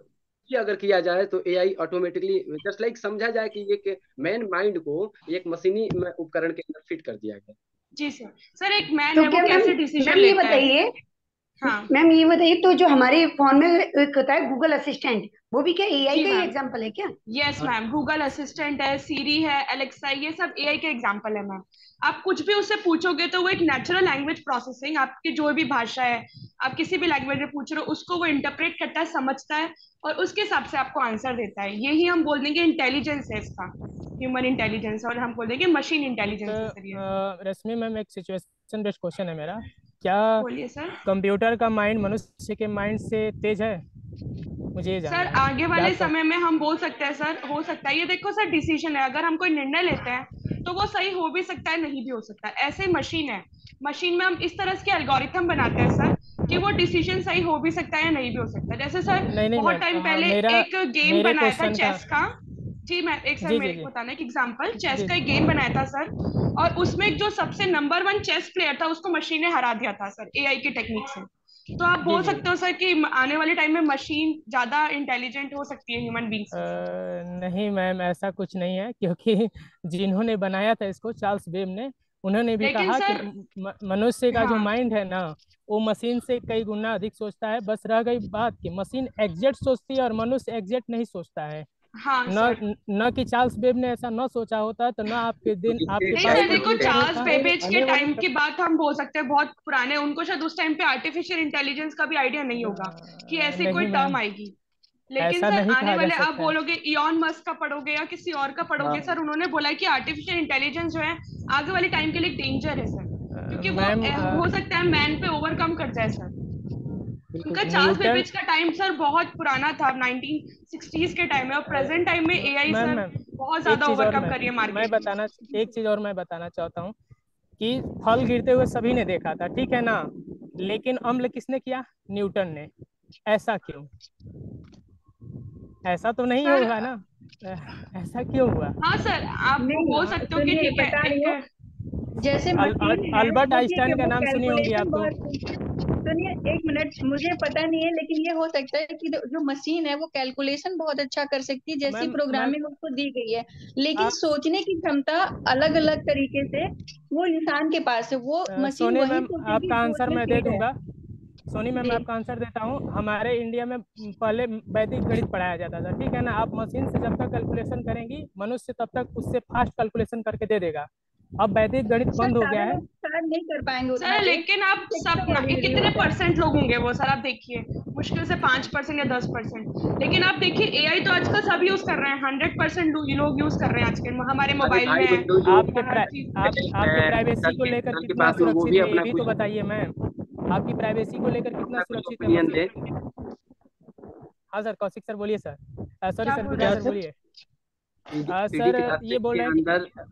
ये अगर किया जाए तो एआई ऑटोमेटिकली जस्ट लाइक समझा जाए कि ये मैन माइंड को एक मशीनी उपकरण के अंदर फिट कर दिया गया। जी सर। सर एक मैन तो है, क्या वो मैम, कैसे डिसीजन मैम ये लेता है? बताइए, हाँ मैम ये बताइए, तो जो हमारे फोन में एक होता है गूगल असिस्टेंट, वो भी क्या एआई जी का ही मैम। एग्जांपल है क्या? यस मैम, गूगल असिस्टेंट है, सीरी है, एलेक्सा, ये सब एआई के एग्जांपल है मैम। आप कुछ भी उससे पूछोगे तो वो एक नेचुरल लैंग्वेज प्रोसेसिंग, आपकी जो भी भाषा है, आप किसी भी लैंग्वेज में पूछ रहे हो, उसको वो इंटरप्रेट करता है, समझता है, और उसके हिसाब से आपको आंसर देता है। यही हम बोल देंगे इंटेलिजेंस है इसका, ह्यूमन इंटेलिजेंस, और हम बोल देंगे मशीन इंटेलिजेंस है सर ये। रश्मि मैम एक सिचुएशन बेस्ड क्वेश्चन है मेरा, क्या बोलिए सर। कंप्यूटर का माइंड मनुष्य के माइंड से तेज है? मुझे ये सर जानना है। आगे वाले समय में हम बोल सकते हैं सर, हो सकता है। ये देखो सर, डिसीजन है, अगर हम कोई निर्णय लेते हैं तो वो सही हो भी सकता है, नहीं भी हो सकता है। ऐसे मशीन है, मशीन में हम इस तरह के एल्गोरिथम बनाते हैं सर कि वो डिसीजन सही हो भी सकता है या नहीं भी हो सकता है। जैसे सर नहीं बहुत मैम, टाइम पहले मेरा एक गेम मेरे बनाया था क्वेश्चन का चेस का। जी मैं एक सर जी जी मेरे जी को बताना एक एग्जांपल, चेस जी का एक गेम बनाया था सर, और उसमें जो सबसे नंबर 1 चेस प्लेयर था उसको मशीन ने हरा दिया था सर, एआई की टेक्निक से। तो आप जी बोल जी सकते हो सर कि आने वाले टाइम में मशीन ज्यादा इंटेलिजेंट हो सकती है ह्यूमन बींग से सर। नहीं मैम, ऐसा कुछ नहीं है, क्योंकि जिन्होंने बनाया था इसको, चार्ल्स बेम ने, उन्होंने भी लेकिन कहा कि सर मनुष्य का जो हाँ माइंड है ना, वो मशीन से कई गुना अधिक सोचता है। बस रह गई बात कि मशीन एग्जैक्ट सोचती है और मनुष्य एग्जैक्ट नहीं सोचता है। हाँ सर। न कि चार्ल्स बेब ने ऐसा न सोचा होता तो न आपके दिन आपके नहीं पास सर देखो, कंप्यूटर चार्ल्स होता। बेबेज के टाइम की बात हम बोल सकते हैं, बहुत पुराने, उनको शायद उस टाइम पे आर्टिफिशियल इंटेलिजेंस का भी आइडिया नहीं होगा कि ऐसी कोई नहीं टर्म मैम, आएगी। लेकिन ऐसा सर नहीं आने कहा जा वाले आप सकता है। बोलोगे इयॉन मस्क का पढ़ोगे या किसी और का पढ़ोगे सर, उन्होंने बोला है कि आर्टिफिशियल इंटेलिजेंस जो है आगे वाले टाइम के लिए डेंजर है सर, क्योंकि वो मैम हो सकता है मैन पे ओवरकम कर जाए सर। उनका चार्ल्स न्यूटन, बेबेज का टाइम सर बहुत पुराना था, 1960s के टाइम में, और प्रेजेंट टाइम में एआई मैम सर मैम बहुत एक ज्यादा चीज और ओवरकम कर रही है मैं मार्केट में। बताना, एक चीज और मैं बताना चाहता हूँ कि फल गिरते हुए सभी ने देखा था, ठीक है ना, लेकिन अम्ल किसने किया? न्यूटन ने। ऐसा क्यों? ऐसा तो नहीं सर होगा ना? ऐसा क्यों हुआ? हाँ सर, आप नहीं, बोल सकते हो कि सुनिए ठीक है बता रही हूँ, एक। जैसे मशीन है अल्बर्ट वो ठीक है, आइंस्टाइन का वो नाम सुनी होंगी कैलकुलेशन आप तो। बहुत, सुनिए एक मिनट, मुझे पता नहीं है, लेकिन ये हो सकता है कि जो मशीन है वो कैलकुलेशन बहुत अच्छा कर सकती है, जैसी मैम मैम प्रोग्रामिंग उसको दी गई है, लेकिन आप सोचने की क्षमता अलग अलग तरीके से वो इंसान के पास है, वो मशीन सोनी वही मैम, सोचेगी आपका जो आंसर उसमें मैं दे फीड है। दूंगा। सोनी मैम, मैं जी आपका आंसर देता हूँ। हमारे इंडिया में पहले वैदिक गणित पढ़ाया जाता था, ठीक है ना। आप मशीन से जब तक कैलकुलेशन करेंगी, मनुष्य तब तक उससे फास्ट कैलकुलेशन करके दे देगा। अब वैदिक गणित सर, बंद हो गया सारे है। लोग शायद नहीं कर पाएंगे उतना सर तेज, लेकिन आप सब एक्स्ट्राऑर्डिनरी कितने होता है। परसेंट लोग होंगे वो सर, आप देखिए मुश्किल से 5% या 10%। लेकिन आप देखिए एआई तो आजकल सब यूज कर रहे हैं, 100% लोग यूज कर रहे हैं आजकल, हमारे अरे मोबाइल भाई में तो है, जो हर चीज। आपके प्राइवेसी को लेकर कल के कितना बाद में वो सुरक्षित भी है, ये अपना भी तो कुछ बताइए मैम। आपकी प्राइवेसी को लेकर कितना अपना कुछ सुरक्षित है ओपिनियन दे। मशीन? हाँ सर, कौशिक सर बोलिए सर। सॉरी क्या सर, बोल रहे विजय हैं सर सर? बोलिए। थ्री डी सर ये ग्राफिक्स बोल के रहे हैं कि अंदर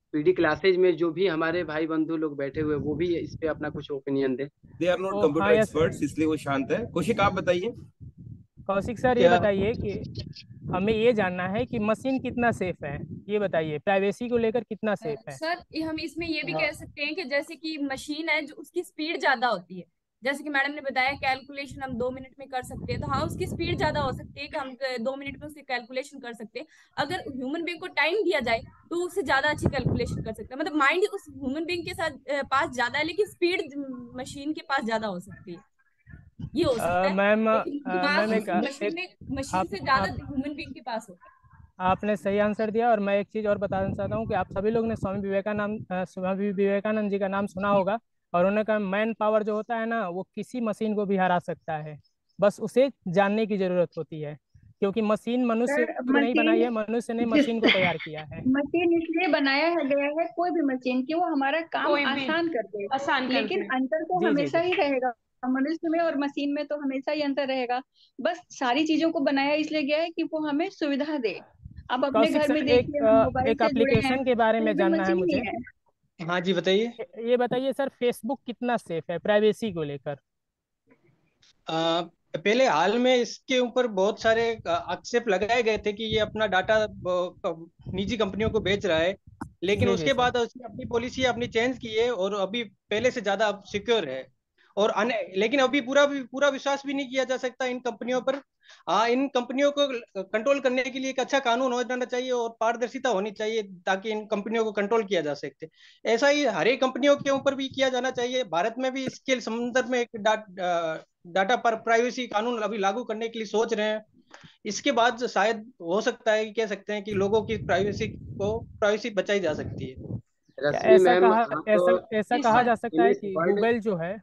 पीडी क्लासेज में जो भी हमारे भाई बंधु लोग बैठे हुए वो भी इस पे अपना कुछ ओपिनियन दे। They are not computer experts, इसलिए वो शांत है। कौशिक आप बताइए। कौशिक सर ये बताइए कि हमें ये जानना है कि मशीन कितना सेफ है, ये बताइए प्राइवेसी को लेकर कितना सेफ है। सर हम इसमें ये भी कह सकते हैं कि जैसे कि मशीन है जो उसकी स्पीड ज्यादा होती है, जैसे कि मैडम ने बताया कैलकुलेशन हम 2 मिनट में कर सकते हैं, तो हाँ उसकी स्पीड ज्यादा हो सकती है कि हम 2 मिनट में उसकी कैलकुलेशन कर सकते हैं। अगर ह्यूमन बीइंग को टाइम दिया जाए तो उससे ज्यादा अच्छी कैलकुलेशन कर सकते हैं, मतलब माइंड उस ह्यूमन बीइंग के साथ पास ज्यादा है लेकिन स्पीड मशीन के पास ज्यादा हो सकती है, ये हो सकता है। मैम मशीन से ज्यादा ह्यूमन बीइंग के पास होता है। आपने सही आंसर दिया। और मैं एक चीज और बताना चाहता हूँ कि आप सभी लोग ने स्वामी विवेकानंद जी का नाम सुना होगा, और उन्होंने कहा मैन पावर जो होता है ना वो किसी मशीन को भी हरा सकता है, बस उसे जानने की जरूरत होती है, क्योंकि मशीन मनुष्य को नहीं बनाई है, मनुष्य ने मशीन को तैयार किया है। मशीन इसलिए बनाया गया है कोई भी मशीन कि वो हमारा काम आसान कर दे, लेकिन अंतर तो हमेशा ही रहेगा मनुष्य में और मशीन में, तो हमेशा ही अंतर रहेगा। बस सारी चीजों को बनाया इसलिए गया है कि वो हमें सुविधा दे। आप अपने घर में देखिए मोबाइल एक से जुड़े हैं, एप्लीकेशन के बारे में जानना है मुझे। हाँ जी बताइए। ये बताइए सर फेसबुक कितना सेफ है प्राइवेसी को लेकर? पहले हाल में इसके ऊपर बहुत सारे आक्षेप लगाए गए थे कि ये अपना डाटा निजी कंपनियों को बेच रहा है, लेकिन उसके बाद उसने अपनी पॉलिसी अपनी चेंज की है और अभी पहले से ज्यादा अब सिक्योर है। और लेकिन अभी पूरा विश्वास भी नहीं किया जा सकता इन कंपनियों पर। इन कंपनियों को कंट्रोल करने के लिए एक अच्छा कानून हो जाना चाहिए और पारदर्शिता होनी चाहिए ताकि इन कंपनियों को कंट्रोल किया जा सके। ऐसा ही हर एक कंपनियों के ऊपर भी किया जाना चाहिए। भारत में भी इसके संदर्भ में एक डाटा पर प्राइवेसी कानून अभी लागू करने के लिए सोच रहे हैं। इसके बाद शायद हो सकता है कि कह सकते हैं कि लोगों की प्राइवेसी बचाई जा सकती है। ऐसा कहा जा सकता है कि गूगल जो है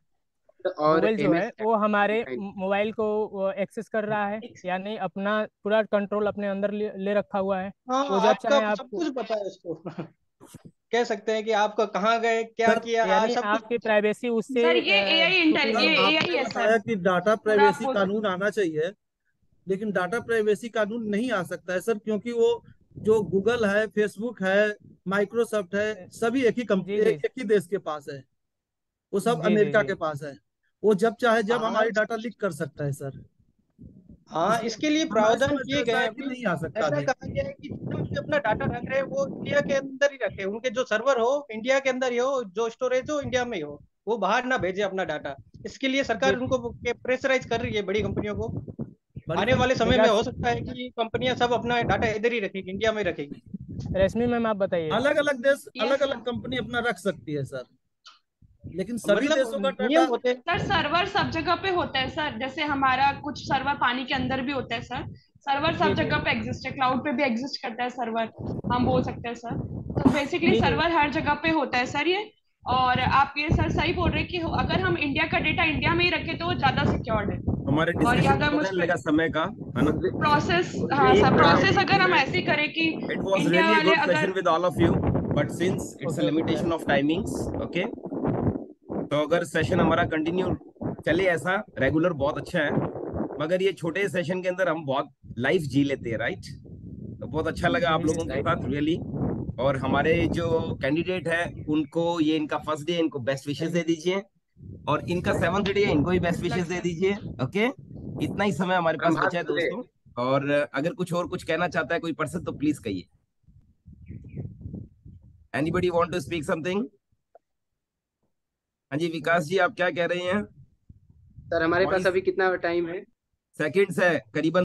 वो हमारे मोबाइल को एक्सेस कर रहा है, यानी अपना पूरा कंट्रोल अपने अंदर ले रखा हुआ है। वो जब चाहे आप सब कुछ पता है उसको कह सकते हैं कि आपको कहाँ गए क्या किया, यानी आपकी प्राइवेसी उससे। सर ये एआई बताया कि डाटा प्राइवेसी कानून आना चाहिए, लेकिन डाटा प्राइवेसी कानून नहीं आ सकता है सर, क्योंकि वो जो गूगल है, फेसबुक है, माइक्रोसॉफ्ट है, सभी एक ही देश के पास है, वो सब अमेरिका के पास है। वो जब चाहे जब हमारी डाटा लीक कर सकता है सर। हाँ इसके लिए प्रावधान किए गए हैं। नहीं आ सकता। ऐसा कहा गया है कि जो अपना डाटा रख रहे हैं वो इंडिया के अंदर ही रखे, उनके जो सर्वर हो इंडिया के अंदर ही हो, जो स्टोरेज हो इंडिया में ही हो, वो बाहर ना भेजे अपना डाटा। इसके लिए सरकार उनको प्रेशराइज कर रही है बड़ी कंपनियों को। आने वाले समय में हो सकता है कि कंपनियां सब अपना डाटा इधर ही रखेगी, इंडिया में रखेगी। रश्मि मैम आप बताइए। अलग अलग देश अलग अलग कंपनी अपना रख सकती है सर, लेकिन सभी देशों का डाटा सर सर्वर सब जगह पे होता है सर। जैसे हमारा कुछ सर्वर पानी के अंदर भी होता है सर, सर्वर सब जगह पे एग्जिस्ट है, क्लाउड पे भी एग्जिस्ट करता है सर्वर, हम बोल सकते हैं सर। तो बेसिकली सर्वर हर जगह पे होता है सर ये। और आप ये सर सही बोल रहे हैं कि अगर हम इंडिया का डेटा इंडिया में ही रखें तो वो ज्यादा सिक्योर्ड है। हमारे लगा समय का प्रोसेस, हाँ सर प्रोसेस अगर हम ऐसे करें कि इंडिया वाले अगर with all of you, but since it's a limitation of timings, okay? तो अगर सेशन हमारा कंटिन्यू चले ऐसा रेगुलर बहुत अच्छा है, मगर ये छोटे सेशन के अंदर हम बहुत लाइफ जी लेते हैं, राइट? तो बहुत अच्छा लगा आप लोगों के साथ रियली। और हमारे जो कैंडिडेट है उनको ये इनका फर्स्ट डे, इनको बेस्ट विशेस दे दीजिए, और इनका 7th डे इनको भी बेस्ट विशेस दे दीजिए। ओके, इतना ही समय हमारे पास बचा है दोस्तों, और अगर कुछ और कुछ कहना चाहता है कोई पर्सन तो प्लीज कहिए। Anybody want to speak something? हाँ जी विकास जी, आप क्या कह रहे हैं? सर हमारे पास अभी कितना टाइम है? सेकंड्स है करीबन